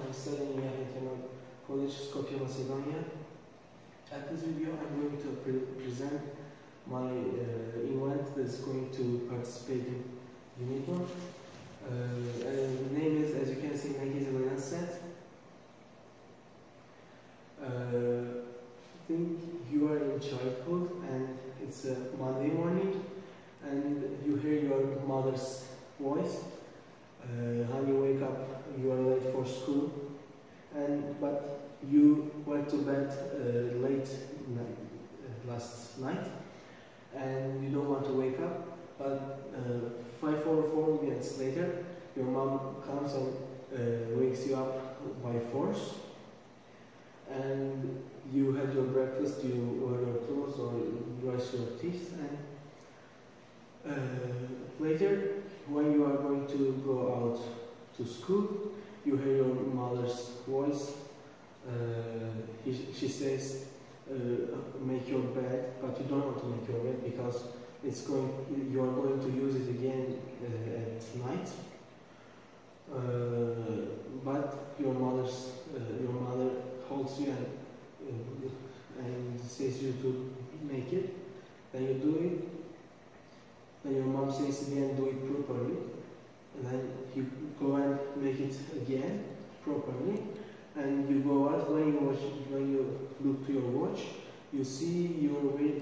I'm studying here at Kemal College, Skopje, Macedonia. At this video, I'm going to present my event that's going to participate in Unit 1. The name is, as you can see, Merkezi Lens Set. I think you are in childhood and it's a Monday morning and you hear your mother's voice. When you wake up, you are late for school, but you went to bed late last night, and you don't want to wake up. But 5 or 4 minutes later, your mom comes and wakes you up by force, and you had your breakfast, you wear your clothes or you brush your teeth, and later, when you are going to go out to school, you hear your mother's voice. She says, make your bed, but you don't want to make your bed because you are going to use it again at night. But your mother holds you and says you to make it. Then you do it. Then your mom says again, do it properly. And then you go and make it again properly. And you go out. When you look to your watch, you see you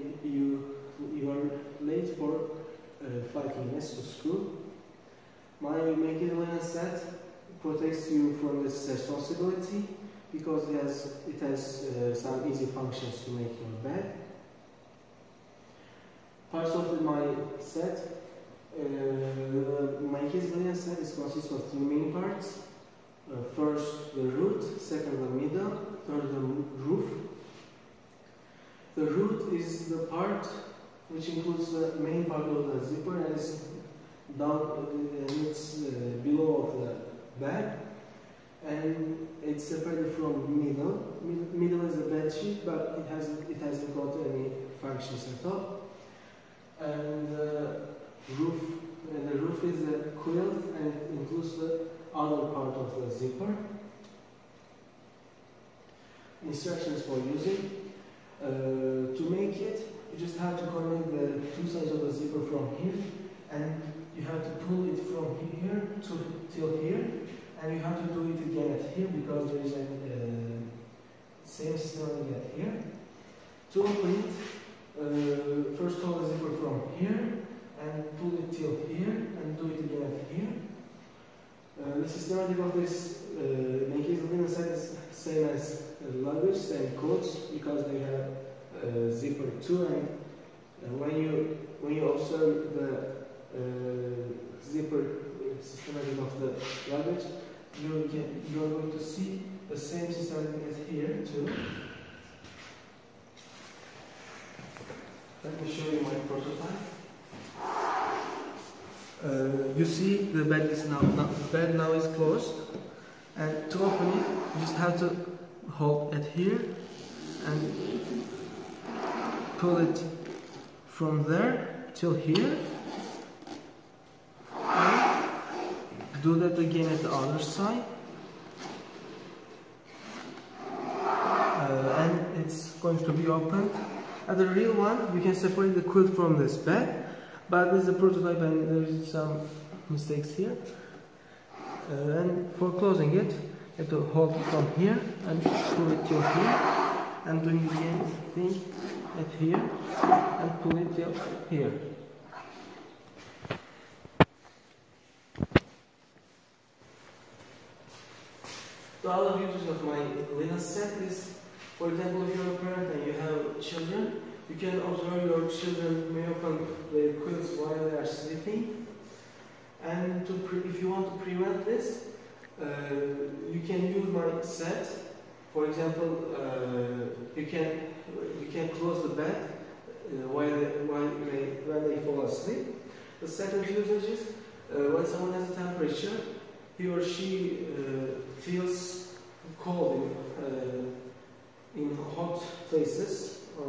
are late for 5 minutes to school. My Merkezi Lens Set protects you from this responsibility because it has some easy functions to make your bed. Parts of my set, my Merkezi Lens Set consists of 3 main parts. First the root, second the middle, third the roof. The root is the part which includes the main part of the zipper and is down, it's below of the bed, and it's separated from middle. Middle is the bed sheet, but it hasn't got any functions at all. And the roof is the quilt and it includes the other part of the zipper. Instructions for using. To make it, you just have to connect the 2 sides of the zipper from here, and you have to pull it from here till here, and you have to do it again at here because there is a same system at here. To open it, first hold the zipper from here and pull it till here and do it again at here. The systematic of this Merkezi Lens Set is same as luggage, same codes, because they have zipper too. And when you observe the zipper systematic of the luggage, you are going to see the same systematic as here too. Let me show you my prototype. You see the bed now is closed, and to open it you just have to hold it here and pull it from there till here, and do that again at the other side, and it's going to be open. At the real one you can separate the quilt from this bed, but this is a prototype and there is some mistakes here. And for closing it, you have to hold it from here and pull it till here, and doing the same thing at here and pull it till here. The other uses of my Lens Set is, for example, if you're a parent and you have children, you can observe your children may open their quilts while they are sleeping. And if you want to prevent this, you can use my set. For example, you can close the bed when they fall asleep. The second usage is when someone has a temperature, he or she feels cold in hot places, or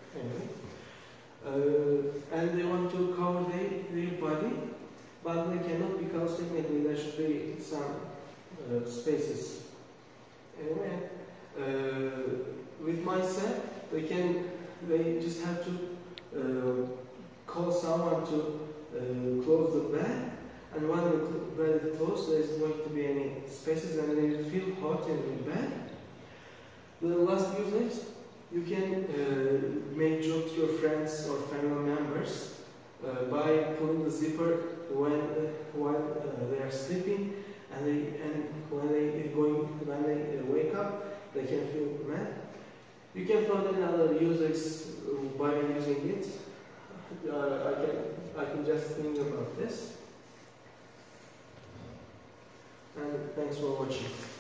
anyway, and they want to cover their body, but they cannot because technically there should be some spaces Anyway, with myself, they just have to call someone to close the bed, and when the bed is closed, there isn't going to be any spaces, and they feel hot in the bed. The last usage, you can make jokes to your friends or family members by pulling the zipper while they are sleeping, and when they wake up, they can feel mad. You can find another users by using it. I can just think about this. And thanks for watching.